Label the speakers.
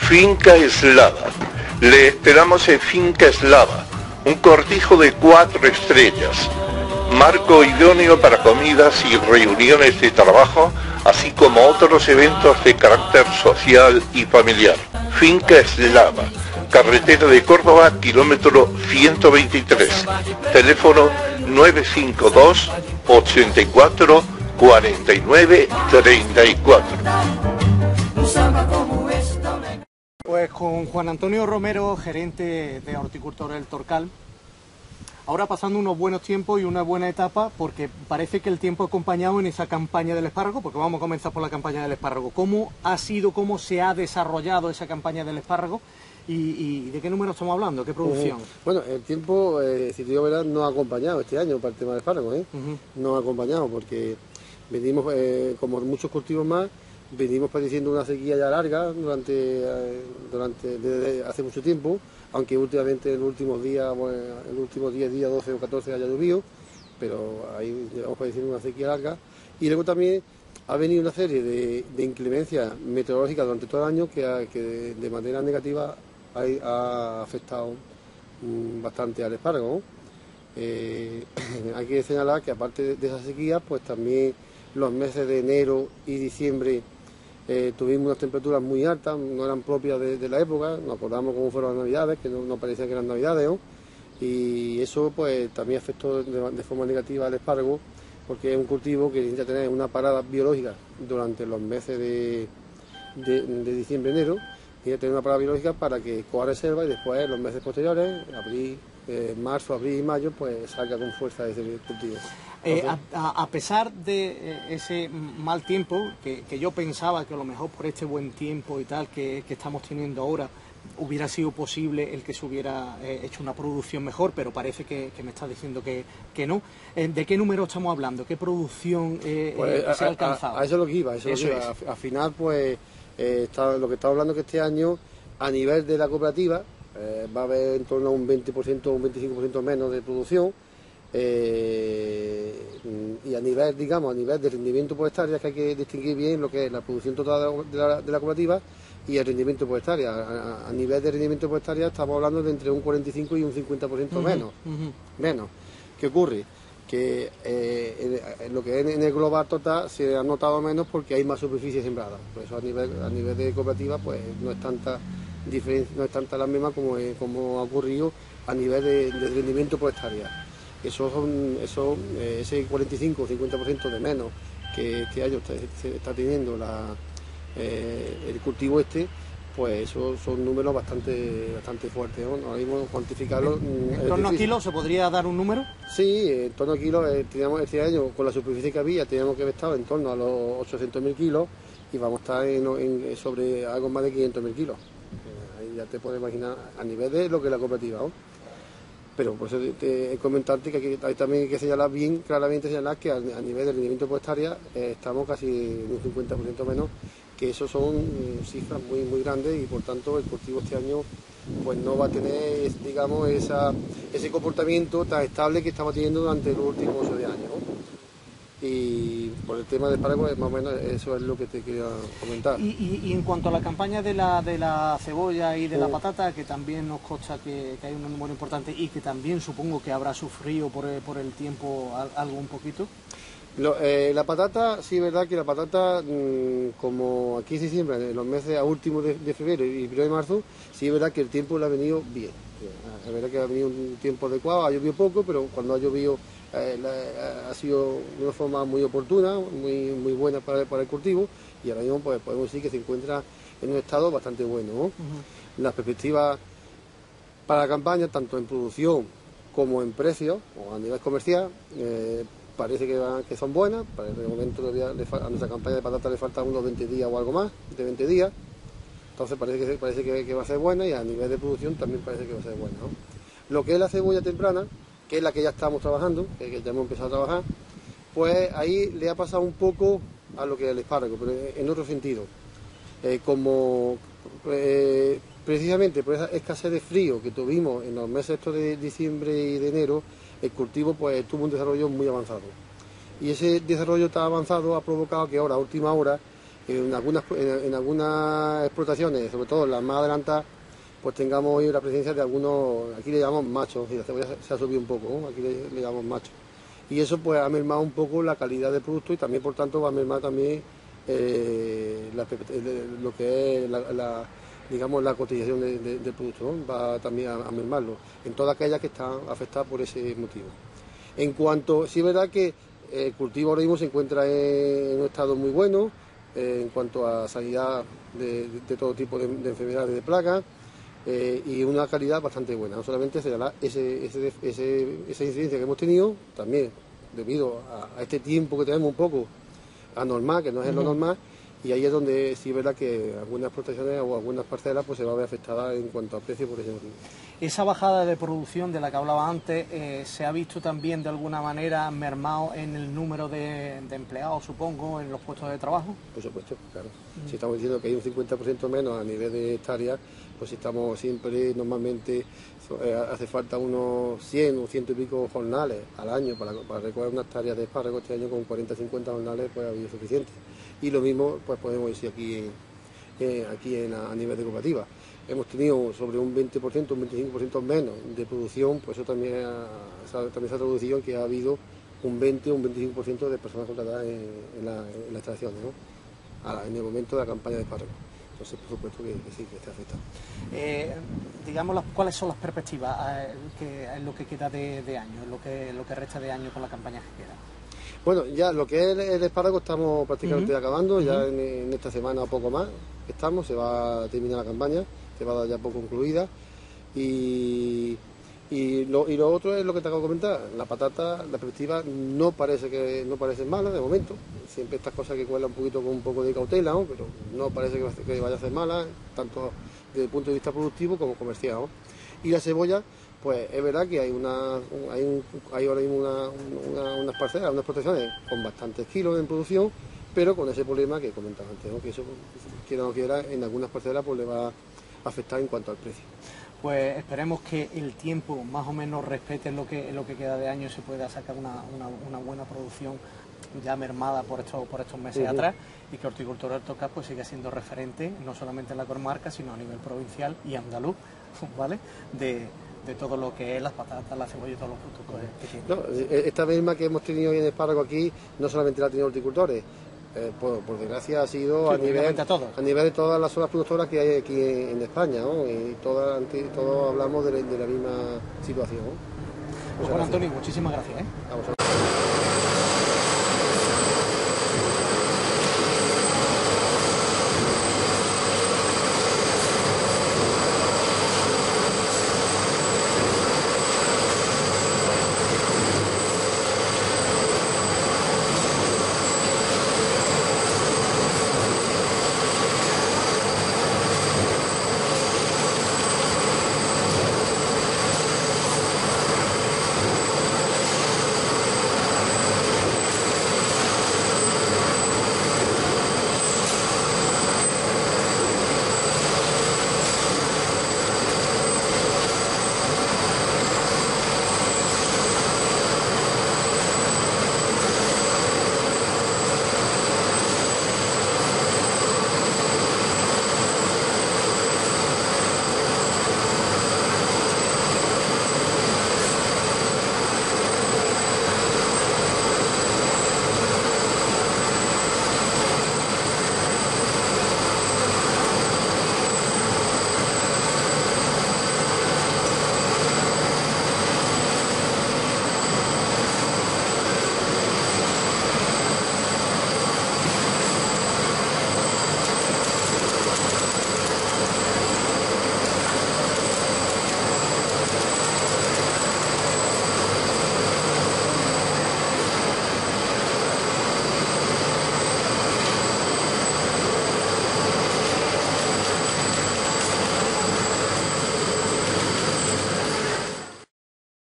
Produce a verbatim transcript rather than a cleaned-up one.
Speaker 1: Finca Eslava. Le esperamos en Finca Eslava, un cortijo de cuatro estrellas, marco idóneo para comidas y reuniones de trabajo, así como otros eventos de carácter social y familiar. Finca Eslava, carretera de Córdoba, kilómetro ciento veintitrés, teléfono nueve cinco dos, ochenta y cuatro, cuarenta y nueve, treinta y cuatro.
Speaker 2: Pues con Juan Antonio Romero, gerente de Horticultores del Torcal, ahora pasando unos buenos tiempos y una buena etapa, porque parece que el tiempo ha acompañado en esa campaña del espárrago, porque vamos a comenzar por la campaña del espárrago. ¿Cómo ha sido, cómo se ha desarrollado esa campaña del espárrago y, y de qué número estamos hablando, qué producción?
Speaker 3: Uh-huh. Bueno, el tiempo, eh, si te digo verdad, no ha acompañado este año para el tema del espárrago, ¿eh? Uh-huh. No ha acompañado porque venimos, eh, como muchos cultivos más, venimos padeciendo una sequía ya larga durante, eh, durante desde hace mucho tiempo, aunque últimamente en los últimos días, bueno, en los últimos diez días, doce o catorce haya llovido, pero ahí llevamos padeciendo una sequía larga. Y luego también ha venido una serie de, de inclemencias meteorológicas durante todo el año que, ha, que de, de manera negativa ha, ha afectado um, bastante al espárrago, ¿no? Eh, hay que señalar que aparte de, de esa sequía, pues también los meses de enero y diciembre Eh, tuvimos unas temperaturas muy altas, no eran propias de, de la época, nos acordamos cómo fueron las navidades, que no, no parecía que eran navidades, ¿no? Y eso pues también afectó de, de forma negativa al espárrago, porque es un cultivo que necesita tener una parada biológica durante los meses de, de, de diciembre, enero, necesita tener una parada biológica para que coja reserva y después en los meses posteriores, abril, eh, marzo, abril y mayo, pues salga con fuerza ese cultivo.
Speaker 2: Eh, a, a pesar de eh, ese mal tiempo, que, que yo pensaba que a lo mejor por este buen tiempo y tal que, que estamos teniendo ahora, hubiera sido posible el que se hubiera eh, hecho una producción mejor, pero parece que, que me está diciendo que, que no. Eh, ¿De qué número estamos hablando? ¿Qué producción eh,
Speaker 3: pues,
Speaker 2: eh, se ha
Speaker 3: a,
Speaker 2: alcanzado?
Speaker 3: A, a eso es lo que iba, a eso, eso lo que iba. Es. Al final, pues, eh, está, lo que estamos hablando es que este año, a nivel de la cooperativa, eh, va a haber en torno a un veinte por ciento o un veinticinco por ciento menos de producción. Eh, y a nivel, digamos, a nivel de rendimiento por hectárea, es que hay que distinguir bien lo que es la producción total de la, de la cooperativa y el rendimiento por hectárea. A, a nivel de rendimiento por hectárea estamos hablando de entre un cuarenta y cinco y un cincuenta por ciento menos. Uh-huh, uh-huh. Menos. ¿Qué ocurre? Que eh, en, en lo que es en el global total se ha notado menos porque hay más superficie sembrada. Por eso a nivel, a nivel de cooperativa pues no es tanta diferencia, no es tanta la misma como, eh, como ha ocurrido a nivel de, de rendimiento por hectárea. Eso son, eso, eh, ese cuarenta y cinco o cincuenta por ciento de menos que este año está, se está teniendo la, eh, el cultivo este, pues esos son números bastante bastante fuertes, ¿no? Ahora mismo cuantificarlo.
Speaker 2: ¿En torno a kilos se podría dar un número?
Speaker 3: Sí, en torno a kilos, eh, teníamos este año con la superficie que había, teníamos que haber estado en torno a los ochocientos mil kilos y vamos a estar en, en, sobre algo más de quinientos mil kilos. Eh, ahí ya te puedes imaginar a nivel de lo que es la cooperativa, ¿no? Pero por eso te, te comentarte que aquí hay también hay que señalar bien, claramente señalar que a, a nivel de rendimiento por hectárea eh, estamos casi en un cincuenta por ciento menos, que eso son eh, cifras muy muy grandes y por tanto el cultivo este año pues no va a tener, digamos, esa, ese comportamiento tan estable que estamos teniendo durante los últimos ocho años, ¿no? Y por el tema del espárrago, más o menos eso es lo que te quería comentar.
Speaker 2: Y, y, y en cuanto a la campaña de la, de la cebolla y de oh. la patata, que también nos consta que, que hay un número importante y que también supongo que habrá sufrido por el, por el tiempo algo un poquito.
Speaker 3: Lo, eh, la patata, sí es verdad que la patata, mmm, como aquí se siembra en los meses a últimos de, de febrero y primero de marzo, sí es verdad que el tiempo le ha venido bien. Es verdad que ha venido un tiempo adecuado, ha llovido poco, pero cuando ha llovido eh, la, ha sido de una forma muy oportuna, muy, muy buena para, para el cultivo y ahora mismo pues, podemos decir que se encuentra en un estado bastante bueno, ¿no? Uh-huh. Las perspectivas para la campaña, tanto en producción como en precios o a nivel comercial, eh, parece que, van, que son buenas. Para el momento todavía le, a nuestra campaña de patata le faltan unos veinte días o algo más, de veinte días. Entonces parece que parece que, que va a ser buena y a nivel de producción también parece que va a ser buena, ¿no? Lo que es la cebolla temprana, que es la que ya estamos trabajando, que, que ya hemos empezado a trabajar, pues ahí le ha pasado un poco a lo que es el espárrago, pero en otro sentido. Eh, como eh, precisamente por esa escasez de frío que tuvimos en los meses estos de diciembre y de enero, el cultivo pues tuvo un desarrollo muy avanzado. Y ese desarrollo tan avanzado ha provocado que ahora, a última hora, en algunas, en, en algunas explotaciones, sobre todo las más adelantadas, pues tengamos hoy la presencia de algunos, aquí le llamamos machos, y la cebolla se ha subido un poco, ¿no? Aquí le, le llamamos machos. Y eso pues ha mermado un poco la calidad del producto y también por tanto va a mermar también eh, la, lo que es la, la, digamos, la cotización de, de, del producto, ¿no? Va también a, a mermarlo en todas aquellas que están afectadas por ese motivo. En cuanto, sí es verdad que el cultivo ahora mismo se encuentra en, en un estado muy bueno, eh, en cuanto a sanidad de, de, de todo tipo de, de enfermedades de plagas, eh, y una calidad bastante buena. No solamente se dará ese, ese, ese, esa incidencia que hemos tenido, también debido a, a este tiempo que tenemos un poco anormal, que no es lo normal, y ahí es donde sí es verdad que algunas explotaciones o algunas parcelas pues se va a ver afectadas en cuanto a precio por ese motivo.
Speaker 2: Esa bajada de producción de la que hablaba antes, eh, ¿se ha visto también de alguna manera mermado en el número de, de empleados, supongo, en los puestos de trabajo?
Speaker 3: Por supuesto, claro. Mm. Si estamos diciendo que hay un cincuenta por ciento menos a nivel de hectáreas, pues estamos siempre, normalmente eh, hace falta unos cien o ciento y pico jornales al año para, para recoger unas hectáreas de espárragos. Este año con cuarenta o cincuenta jornales pues ha habido suficiente. Y lo mismo pues podemos decir aquí, eh, aquí en, a, a nivel de cooperativa. Hemos tenido sobre un veinte por ciento, un veinticinco por ciento menos de producción, pues eso también, ha, también se ha traducido en que ha habido un veinte o un veinticinco por ciento de personas contratadas en, en, la, en la extracción, ¿no? A, en el momento de la campaña de espárragos. Entonces, por supuesto que, que sí, que está afectado.
Speaker 2: Eh, digamos, las, ¿cuáles son las perspectivas eh, que, en lo que queda de, de año, en lo que, lo que resta de año con la campaña que queda?
Speaker 3: Bueno, ya lo que es el, el espárrago estamos prácticamente uh-huh. acabando, uh-huh. ya en, en esta semana o poco más estamos, se va a terminar la campaña, se va a dar ya poco concluida. Y, y, lo, y lo otro es lo que te acabo de comentar, la patata, la perspectiva no parece que no parece mala de momento, siempre estas cosas que cuelan un poquito con un poco de cautela, ¿no? Pero no parece que, que vaya a ser mala, tanto desde el punto de vista productivo como comercial, ¿no? Y la cebolla, pues es verdad que hay una hay, un, hay ahora mismo una, una, unas parcelas, unas explotaciones con bastantes kilos en producción, pero con ese problema que comentaba antes, ¿no? Que eso, quiera o no quiera, en algunas parcelas pues le va a afectar en cuanto al precio.
Speaker 2: Pues esperemos que el tiempo más o menos respete lo que, lo que queda de año y se pueda sacar una, una, una buena producción ya mermada por estos, por estos meses uh-huh. atrás, y que Horticultura del Torcal pues siga siendo referente no solamente en la comarca sino a nivel provincial y andaluz, ¿vale? De, de todo lo que es las patatas, la cebolla y todos los productos que tiene.
Speaker 3: No, esta misma que hemos tenido hoy en espárrago aquí no solamente la han tenido horticultores, eh, por, por desgracia ha sido sí, a, nivel,
Speaker 2: a,
Speaker 3: a nivel de todas las zonas productoras que hay aquí en, en España, ¿no? Y todas, todos hablamos de, de la misma situación, ¿no?
Speaker 2: Pues Juan Antonio, muchísimas gracias, ¿eh?
Speaker 3: A vosotros.